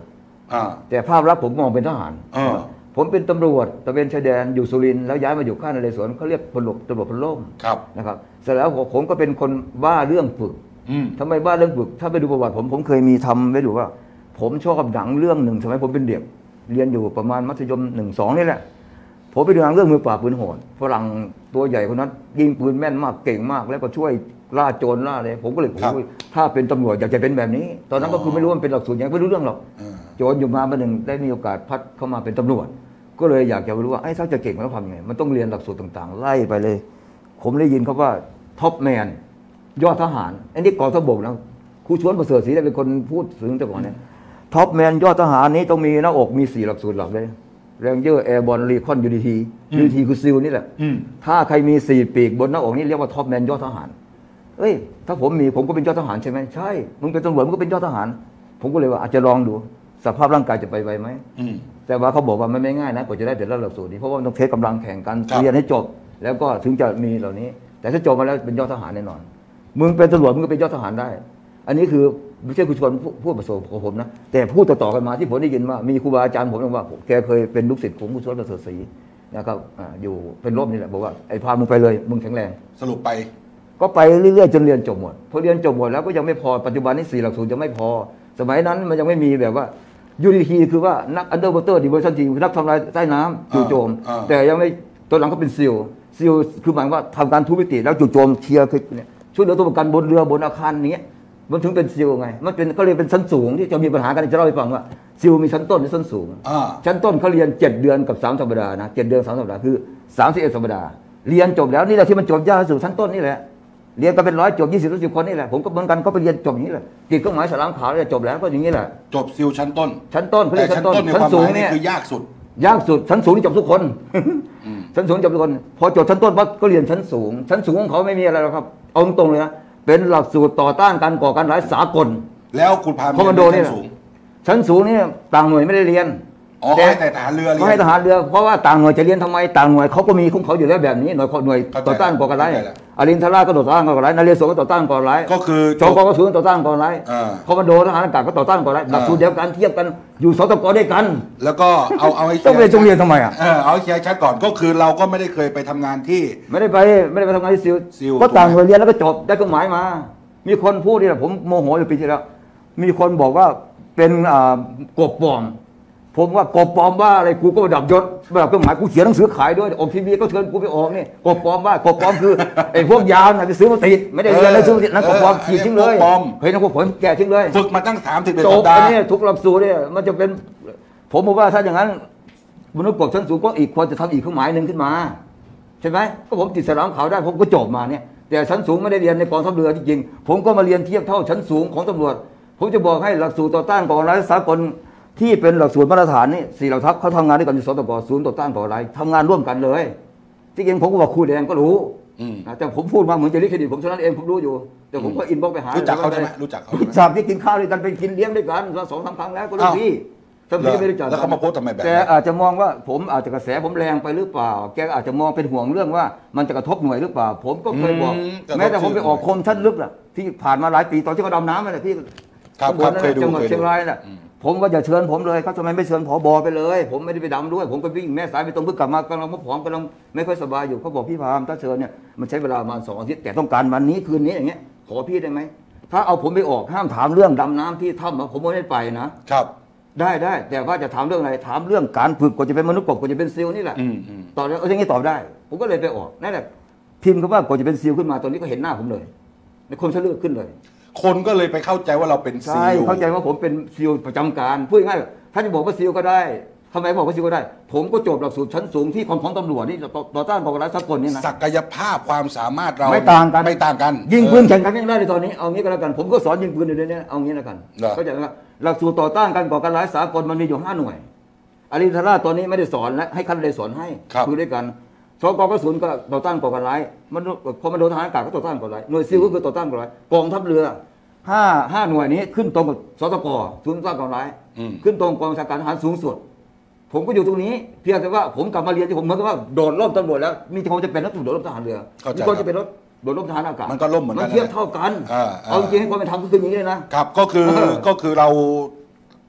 แต่ภาพลักษณ์ผมมองเป็นทหารผมเป็นตำรวจตระเวนชายแดนอยู่สุรินทร์แล้วย้ายมาอยู่ค่ายนเรศวรเขาเรียกตำรวจพลร่มนะครับเสร็จแล้วผมก็เป็นคนบ้าเรื่องฝึกทำไมบ้าเรื่องฝึกถ้าไปดูประวัติผมเคยมีทำไว้ดูว่าผมชอบหนังเรื่องหนึ่งสมัยผมเป็นเด็กเรียนอยู่ประมาณมัธยม1-2นี่แหละผมไปดูหนังเรื่องมือปราบปืนโหดฝรั่งตัวใหญ่คนนั้นยิงปืนแม่นมากเก่งมากแล้วก็ช่วยล่าโจรล่าอะไรผมก็เลยถ้าเป็นตำรวจอยากจะเป็นแบบนี้ตอนนั้นก็คือไม่รู้มันเป็นหลักสูตรยังไม่รู้เรื่องหรอกโจรอยู่มาวันหนึ่งได้มีโอกาสพัดเข้ามาเป็นตำรวจก็เลยอยากจะรู้ว่าไอ้ถ้าจะเก่งมันต้องทำยังไงมันต้องเรียนหลักสูตรต่างๆไล่ไปเลยผมได้ยินเขาว่าท็อปแมนยอดทหารอันนี้กองทัพบกนะครูชวนประเสริฐศรีได้เป็นคนพูดถึงแต่ก่อนเนี่ยท็อปแมนยอดทหารนี้ต้องมีหน้าอกมี4หลักสูตรหลักเลยเรนเจอร์แอร์บอลรีคอนยูดีทีคือซิลนี่แหละถ้าใครมี4ปีกบนหน้าอกนี่เรียกว่าท็อปแมนยอดทหารเอ้ยถ้าผมก็เป็นยอดทหารใช่ไหมใช่มึงเป็นตำรวจมึงก็เป็นยอดทหารผมก็เลยว่าอาจจะลองดูสภาพร่างกายจะไปไหมแต่ว่าเขาบอกว่ามันไม่ง่ายนะกว่าจะได้แต่ละหลักสูตรนี้เพราะว่ามันต้องเทสกำลังแข่งกันเรียนให้จบแล้วก็ถึงจะมีเหล่านี้แต่ถ้าจบมาแล้วเป็นยอดทหารแน่นอนมึงเป็นตำรวจมึงก็เป็นยอดทหารได้อันนี้คือไม่ใช่ครูชวนพูดประสบของผมนะแต่พูดต่อๆกันมาที่ผมได้ยินว่ามีครูบาอาจารย์ผมบอกว่าแกเคยเป็นลูกศิษย์ของครูชวนประเสริฐศรีนะครับอยู่เป็นร่มนี่แหละบอกว่าไอ้พามึงไปเลยมึงแข็งแรงสรุปไปก็ไปเรื่อยๆจนเรียนจบหมดพอเรียนจบหมดแล้วก็ยังไม่พอปัจจุบันนี้4หลักสูตรยังไม่พอสมัยนั้นมันยังไม่มีแบบว่ายูดีทีคือว่านักอันเดอร์วอเตอร์ดิเวอร์ชันทีนักทำลายใต้น้ำจู่โจมแต่ยังไม่ตอนหลังก็เป็นซิลคือหมายว่าทำการทุบมิติแล้วจู่โจมเคลียร์คือช่วยเหลือตัวประกันบนเรือบนอาคารนี้มันถึงเป็นซิลไงมันเป็นก็เรียนเป็นชั้นสูงที่จะมีปัญหากันจะเล่าให้ฟังว่าซิลมีชั้นต้นและชั้นสูงชั้นต้นเขาเรียน7 เดือนกับ3 สัปดาห์นะ7 เดือน3 สัปดาห์คือ31 สัปดาห์เรียนจบแล้วนี่แหละที่มันจบยากที่สุดชั้นต้นนี่แหละเรียนกันเป็น100จบ20-30คนนี่แหละผมก็เหมือนกันก็ไปเรียนจบอย่างนี้แหละติดเครื่องหมายฉลามขาวแล้วจบแล้วก็อย่างนี้แหละจบซิลชั้นต้นเขาเรียกชั้นต้นชั้นสูงเนี่ยคือยากสุดชั้นสูงนี่จบทุกคนชั้นสูงจบทุกคนพอจบชั้นต้นปั๊บก็เรียนชั้นสูงของเขาไม่มีอะไรหรอกครับเอาตรงเลยนะเป็นหลักสูตรต่อต้านการก่อการร้ายสากลแล้วคุณพาคอมมานโดนี่ชั้นสูงนี่ต่างหน่วยไม่ได้เรียนแต่ทหารเรือให้ทหารเรือเพราะว่าต่างหน่วยจะเรียนทำไมต่างหน่วยเขาก็มีของเขาอยู่แล้วแบบนี้หน่วยต่อต้านก่อการร้ายอรินทราก็ต่อต้านก่อการร้ายนเรศวรก็ต่อต้านก่อการร้ายก็คือชกก็ถือต่อต้านก่อการร้ายคอมมานโดทหารอากาศก็ต่อต้านก่อการร้ายหลักสูตรเดียวกันเทียบกันอยู่สตกด้วยกันแล้วก็เอาให้ต้องเรียนทำไมเอาให้ชัดก่อนก็คือเราก็ไม่ได้เคยไปทำงานที่ไม่ได้ไปทำงานที่ซิลก็ต่างหน่วยเรียนแล้วก็จบได้เครื่องหมายมามีคนพูดนี่แหละผมโมโหอยู่ปีที่แล้วมีคนบอกว่าเป็นกบปลอมผมว่ากบปลอมว่าอะไรกูก็ดับยศแบบเครื่องหมายกูเขียนหนังสือขายด้วยออกทีวีก็เชิญกูไปออกนี่กบปลอมว่ากบปลอมคือไอ้พวกยาวน่ะไปซื้อมาติดไม่ได้เรียนแล้วซื้อมาติดนั่นกบปลอมขีดทิ้งเลยเฮ้ยนั่นกบผลแก่ทิ้งเลยฝึกมาตั้ง30 สัปดาห์นี่ทุกหลักสูตรเนี่ยมันจะเป็นผมบอกว่าถ้าอย่างนั้นมนุษย์กบชั้นสูงก็อีกควรจะทำอีกเครื่องหมายหนึ่งขึ้นมาใช่ไหมก็ผมติดสลามขาวได้ผมก็จบมาเนี่ยแต่ชั้นสูงไม่ได้เรียนในกองทัพเรือจริงๆผมก็มาเรียนเทียบเท่าชั้นสูงของตำรวจผมจะบอกให้หลักสูตรต่อต้านก่อการร้ายสากลที่เป็นหลักสูตรมาตรฐานนี่4 เหล่าทัพเขาทำงานด้วยกันอยู่สตกศูนย์ต่อต้านก่อการร้ายทำงานร่วมกันเลยที่จริงผมก็บอกครูแดงก็รู้แต่ผมพูดมาเหมือนจะลิขิตผมฉะนั้นเองผมรู้อยู่แต่ผมก็อินบ็อกไปหารู้จักเขาใช่ไหมรู้จักเขาที่กินข้าวด้วยกันไปกินเลี้ยงด้วยกัน2-3 ครั้งแล้วก็รู้พี่ถ้าพี่ไม่รู้จักแล้วเขามาโพสทำไมแบบแกอาจจะมองว่าผมอาจจะกระแสผมแรงไปหรือเปล่าแกอาจจะมองเป็นห่วงเรื่องว่ามันจะกระทบหน่วยหรือเปล่าผมก็เคยบอกแม้แต่ผมไปออกคมชั้นลึกน่ะที่ผ่านมาหลายปีตอนที่เขาดำน้ำนั่นแหละที่จังหวัดเชียงรายน่ะผมก็จะเชิญผมเลยเขาทำไมไม่เชิญผบ.ไปเลยผมไม่ได้ไปดำด้วยผมก็วิ่งแม่สายไปตรงเพิ่งกลับมากำลังผอมกำลังไม่ค่อยสบายอยู่เขาบอกพี่พามถ้าเชิญเนี่ยมันใช้เวลาประมาณ2 อาทิตย์แต่ต้องการวันนี้คืนนี้อย่างเงี้ยขอพี่ได้ไหมถ้าเอาผมไปออกห้ามถามเรื่องดำน้ำที่ถ้ำผมไม่ไปนะครับได้แต่ว่าจะถามเรื่องอะไรถามเรื่องการฝึกกว่าจะเป็นมนุษย์กบกว่าจะเป็นซิลนี่แหละตอบได้อย่างนี้ตอบได้ผมก็เลยไปออกนั่นแหละพิมพ์คำว่ากว่าจะเป็นซิลขึ้นมาตอนนี้ก็เห็นหน้าผมเลยในคนเฉลือขึ้นเลยคนก็เลยไปเข้าใจว่าเราเป็นซิลใช่เข้าใจว่าผมเป็นซิลประจำการพูดง่ายๆถ้าจะบอกว่าซิลก็ได้ทำไมบอกว่าซิลก็ได้ผมก็จบหลักสูตรชั้นสูงที่ของตำรวจนี่ต่อต้านก่อการร้ายสากลนี่นะศักยภาพความสามารถเราไม่ต่างกันยิงปืนแข่งกันยังได้เลยตอนนี้เอางี้ก็แล้วกันผมก็สอนยิงปืนอยู่ในนี้เอางี้แล้วกันเข้าใจไหมหลักสูตรต่อต้านการก่อการร้ายสากลมันมีอยู่5 หน่วยอรินทราตอนนี้ไม่ได้สอนและให้คันเลยสอนให้คือด้วยกันสกกศูนย์ก็ต่อต้านก่อการร้ายมันคอมมานโดทหารอากาศก็ต่อต้านก่อการร้ายหน่วยซิลก็คือต่อต้านก่อการร้ายกองทัพเรือ5 หน่วยนี้ขึ้นตรงกับสตกศูนย์ต่อต้านก่อการร้ายขึ้นตรงกองบัญชาการทหารสูงสุดผมก็อยู่ตรงนี้เพียงแต่ว่าผมกลับมาเรียนที่ผมเหมือนกับว่าโดดร่มตำรวจแล้วมีคนจะเป็นนักโดดร่มทหารเรือมีคนจะเป็นโดดร่มทหารอากาศมันก็ร่มเหมือนกันมันเทียบเท่ากันเอาจริงให้ความเป็นธรรมก็คืออย่างนี้เลยนะครับก็คือเรา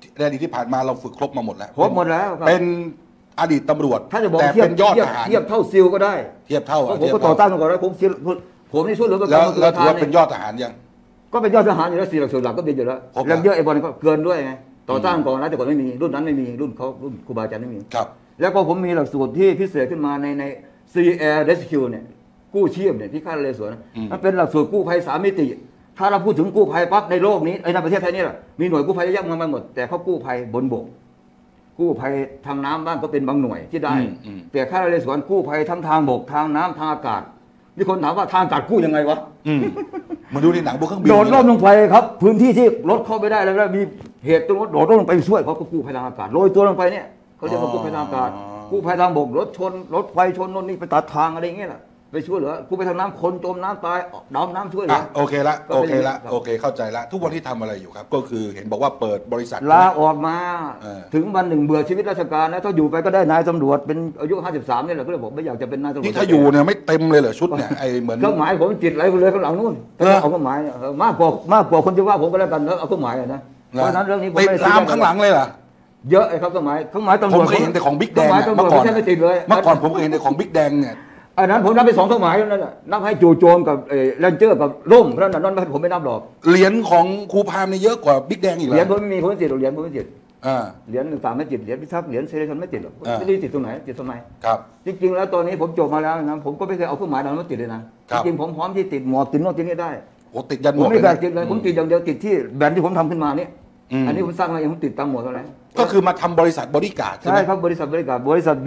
ในอดีตที่ผ่านมาเราฝึกครบมาหมดแล้วครบหมดแล้วครับเป็นอดีตตำรวจถ้าจะบอกแต่เทียบเป็นยอดทหารเทียบเท่าซิลก็ได้เทียบเท่าผมก็ต่อต้านมาก่อนแล้วผมนี่ช่วยเหลือแล้วถือว่าเป็นยอดทหารยังก็เป็นยอดทหารอยู่แล้ว4 หลักสูตรหลักก็เป็นอยู่แล้วแล้วเยอะไอ้บอลก็เกินด้วยไงต่อต้านก่อนนะแต่ก่อนไม่มีรุ่นนั้นไม่มีรุ่นเขารุ่นครูบาอาจารย์ไม่มีครับแล้วก็ผมมีหลักสูตรที่พิเศษขึ้นมาใน Sea Air Rescue เนี่ยกู้ชีพเนี่ยที่ค่ายนเรศวรมันเป็นหลักสูตรกู้ภัย3 มิติถ้าเราพูดถึงกู้ภัยปั๊บในโลกนี้ในประเทศไทยนี่แหละมีหน่วยกู้ภัยเยอะมากหมดแต่เขากู้ภัยบนบกกู้ภัยทางน้ำบ้างก็เป็นบางหน่วยที่ได้แต่ค่ายนเรศวรกู้ภัยทั้งทางบกทางน้ำทางอากาศมีคนถามว่าทางอากาศกู้ยังไงวะมาดูในหนังพวกเครื่องบินโดดร่มลงไปครับพื้นที่ที่รถเข้าไปได้แล้วมีเหตุตรงรถโดดร่มลงไปช่วยเขาก็กู้ภัยทางอากาศโรยตัวลงไปเนี่ยเขาเรียกว่ากู้ภัยทางอากาศกู้ภัยทางบกรถชนรถไฟชนโน่นนี่ไปตัดทางอะไรอย่างเงี้ยแหละไปช่วยเหลือกู้ภัยทางน้ำคนจมน้ำตายดำน้ำช่วยเหลือโอเคเข้าใจละทุกวันที่ทำอะไรอยู่ครับก็คือเห็นบอกว่าเปิดบริษัทลาออกมาถึงวันหนึ่งเบื่อชีวิตราชการแล้วถ้าอยู่ไปก็ได้นายตำรวจเป็นอายุ53นี่แหละก็เลยบอกไม่อยากจะเป็นนายตำรวจนี่ถ้าอยู่เนี่ยไม่เต็มเลยเหรอชุดเนี่ยไอเหมือนเครื่องหมายผมจิตไหลเลยข้างหลังนู่นเอาเครื่องหมายมากกว่าคนจะว่าผมก็แล้วกันแล้วเอาเครื่องหมายนะเพราะนั้นเรื่องนี้ผมไม่ตามข้างหลังเลยเหรอเยอะไอ้ครับเครื่องหมายตำรวจผมเคยเห็นแต่ของบิ๊กแดงเมื่อก่อนผมเคยเห็นแต่ของบิ๊กแดงเนี่ยอันนั้นผมนับไป2 เครื่องหมายนั่นแหละนับให้จู่โจมกับแรนเจอร์กับร่มเพราะนั้นผมไม่นับหรอกเหรียญของครูพามเนี่ยเยอะกว่าบิ๊กแดงอีกเหรอเหรียญผมไม่มีผมไม่ติดเหรียญผมไม่ติดเหรียญต่างไม่ติดเหรียญพิทักษ์เหรียญเซเลชันไม่ติดหรอกไม่ได้ติดตรงไหนติดตรงไหนครับจริงๆแล้วตอนนี้ผมจบมาแล้วนะผมก็ไม่เคยเอาเครื่องหมายนั้นมาติดเลยนะจริงๆผมพร้อมที่ติดหมวกติดโน่นติดนี่ได้โอ้ติดยันหมวกผมไม่เคยติดเลยผมติดอย่างเดียวติดที่แบรนด์ที่ผมทำขึ้นมานี่อันนี้ผมสร้างมาเองผมติดตามหมวกเท่านั้นก็คือมาทำบริษัทบริการใช่ไหมใช่ครับบริษัทบริการบริษัท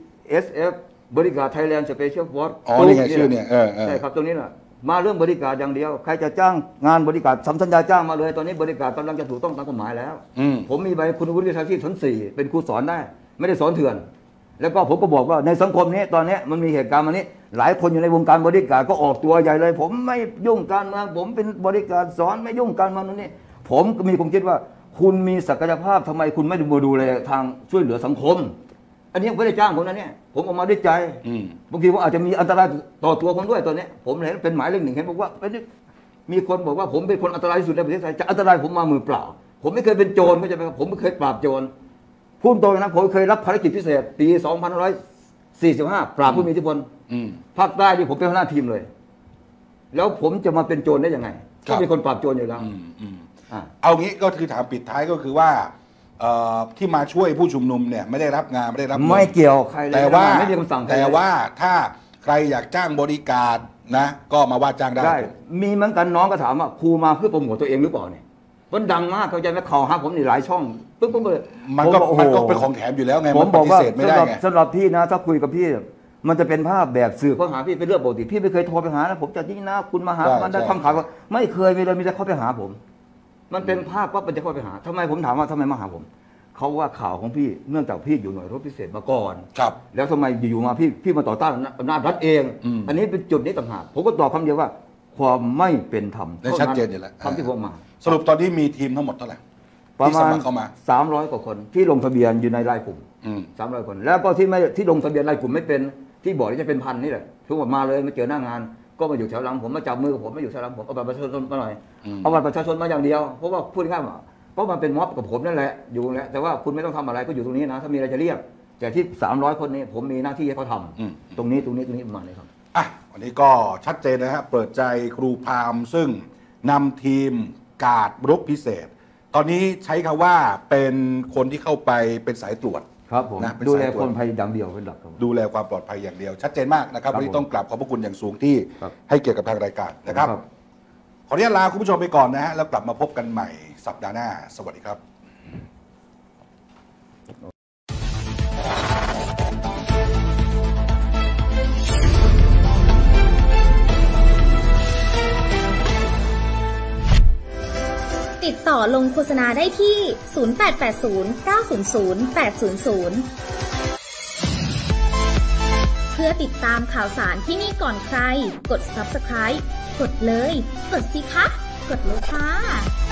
BSF บริการไทยแลนด์สเปเชียลฟอร์สนี่ไงชื่อเนี่ยใช่ครับตรงนี้แหละมาเรื่องบริการอย่างเดียวใครจะจ้างงานบริการสัญญาจ้างมาเลยตอนนี้บริการกำลังจะถูกต้องตามกฎหมายแล้วผมมีใบคุณวุฒิวิชาชีพชั้น4เป็นครูสอนได้ไม่ได้สอนเถื่อนแล้วก็ผมก็บอกว่าในสังคมนี้ตอนนี้มันมีเหตุการณ์มานี้หลายคนอยู่ในวงการบริการก็ออกตัวใหญ่เลยผมไม่ยุ่งการเมืองผมเป็นบริการสอนไม่ยุ่งการเมืองนู่นนี่ผมก็มีความคิดว่าคุณมีศักยภาพทำไมคุณไม่ดูแลทางช่วยเหลือสังคมอันนี้ไม่ได้จ้างผมนะเนี่ยผมออกมาด้วยใจบางทีผมอาจจะมีอันตรายต่อตัวผมด้วยตอนนี้ผมเห็นเป็นหมายเลข 1เห็นบอกว่ามีคนบอกว่าผมเป็นคนอันตรายที่สุดในประเทศไทยจะอันตรายผมมามือเปล่าผมไม่เคยเป็นโจรก็จะไปผมไม่เคยปราบโจรพูดตรงนะผมเคยรับภารกิจพิเศษปี2545ปราบผู้มีอิทธิพลภาคใต้ที่ผมเป็นหัวหน้าทีมเลยแล้วผมจะมาเป็นโจรได้ยังไงก็มีคนปราบโจรอยู่แล้วเอางี้ก็คือถามปิดท้ายก็คือว่าที่มาช่วยผู้ชุมนุมเนี่ยไม่ได้รับงานไม่ได้รับไม่เกี่ยวใครเลยแต่ว่าไม่มีคำสั่งแต่ว่าถ้าใครอยากจ้างบริการนะก็มาว่าจ้างได้มีเหมือนกันน้องก็ถามว่าครูมาเพื่อโปรโมทตัวเองหรือเปล่าเนี่ยมันดังมากเขาใจไหมข่าวหาผมนี่หลายช่องปุ๊บมันก็เป็นของแถมอยู่แล้วไงผมบอกว่าสำหรับพี่นะถ้าคุยกับพี่มันจะเป็นภาพแบบสื่อเขาหาพี่เป็นเรื่องปกติพี่ไม่เคยโทรไปหานะผมจะยิ่งนะคุณมาหามันได้ทำข่าวไม่เคยเลยมีแต่เขาไปหาผมมันเป็นภาพว่ามันจะเข้าไปหาทำไมผมถามว่าทำไมมาหาผมเขาว่าข่าวของพี่เนื่องจากพี่อยู่หน่วยรบพิเศษมาก่อนครับแล้วทำไมอยู่มาพี่มาต่อต้านอำนาจรัฐเองอันนี้เป็นจุดนี้ต่างหากผมก็ตอบคำเดียวว่าความไม่เป็นธรรมชัดเจนอยู่แล้วคำที่ผมมาสรุปตอนนี้มีทีมทั้งหมดเท่าไหร่ประมาณ300 กว่าคนที่ลงทะเบียนอยู่ในรายกลุ่ม300 คนแล้วก็ที่ลงทะเบียนรายกลุ่มไม่เป็นที่บอกจะเป็นพันนี่แหละทุกคนมาเลยมาเจอหน้างานก็มาอยู่แถวหลังผมมาจับมือผมมาอยู่แถวหลังผมเอาบัตรประชาชนมาหน่อยเอาบัตรประชาชนมาอย่างเดียวเพราะว่าพูดง่ายๆเพราะมันเป็นม็อบกับผมนั่นแหละอยู่แล้วแต่ว่าคุณไม่ต้องทำอะไรก็อยู่ตรงนี้นะถ้ามีอะไรจะเรียกแต่ที่300 คนนี้ผมมีหน้าที่ให้เขาทำตรงนี้ประมาณนี้ครับวันนี้ก็ชัดเจนนะฮะเปิดใจครูพามซึ่งนำทีมกาดรบพิเศษตอนนี้ใช้คำว่าเป็นคนที่เข้าไปเป็นสายตรวจครับผมดูแลคนภัยอย่างเดียวเป็นหลักดูแลความปลอดภัยอย่างเดียวชัดเจนมากนะครับวันนี้ต้องกราบขอบพระคุณอย่างสูงที่ให้เกียรติกับทางรายการนะครับขออนุญาตลาคุณผู้ชมไปก่อนนะฮะแล้วกลับมาพบกันใหม่สัปดาห์หน้าสวัสดีครับติดต่อลงโฆษณาได้ที่ 0880 900 800 เพื่อติดตามข่าวสารที่นี่ก่อนใครกด Subscribe กดเลยกดสิคะกดเลยค่ะ